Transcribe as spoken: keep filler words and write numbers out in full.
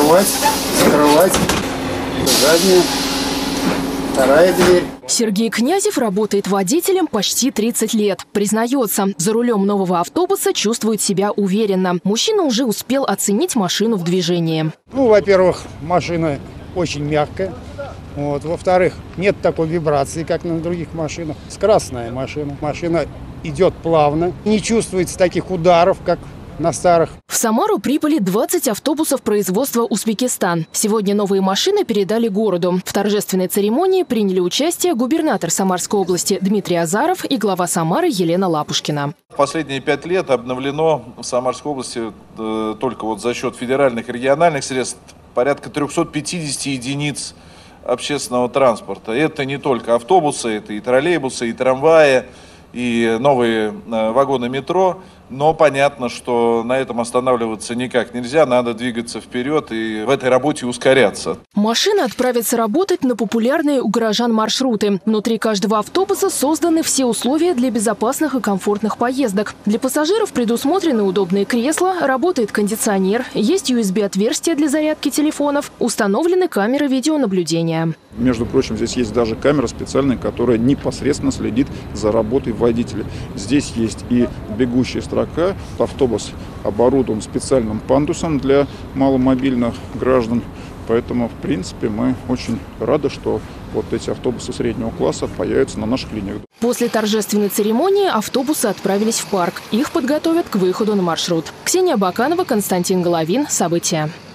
открывать, закрывать. Задняя, вторая дверь. Сергей Князев работает водителем почти тридцать лет. Признается, за рулем нового автобуса чувствует себя уверенно. Мужчина уже успел оценить машину в движении. Ну, во-первых, машина очень мягкая. Вот. Во-вторых, нет такой вибрации, как на других машинах. Скоростная машина. Машина идет плавно. Не чувствуется таких ударов, как на старых. В Самару прибыли двадцать автобусов производства Узбекистан. Сегодня новые машины передали городу. В торжественной церемонии приняли участие губернатор Самарской области Дмитрий Азаров и глава Самары Елена Лапушкина. В последние пять лет обновлено в Самарской области э, только вот за счет федеральных и региональных средств порядка трёхсот пятидесяти единиц общественного транспорта. Это не только автобусы, это и троллейбусы, и трамваи, и новые э, вагоны метро. Но понятно, что на этом останавливаться никак нельзя, надо двигаться вперед и в этой работе ускоряться. Машины отправятся работать на популярные у горожан маршруты. Внутри каждого автобуса созданы все условия для безопасных и комфортных поездок. Для пассажиров предусмотрены удобные кресла, работает кондиционер, есть ю эс би-отверстия для зарядки телефонов, установлены камеры видеонаблюдения. Между прочим, здесь есть даже камера специальная, которая непосредственно следит за работой водителя. Здесь есть и бегущая строка. Автобус оборудован специальным пандусом для маломобильных граждан. Поэтому, в принципе, мы очень рады, что вот эти автобусы среднего класса появятся на наших линиях. После торжественной церемонии автобусы отправились в парк. Их подготовят к выходу на маршрут. Ксения Баканова, Константин Головин. События.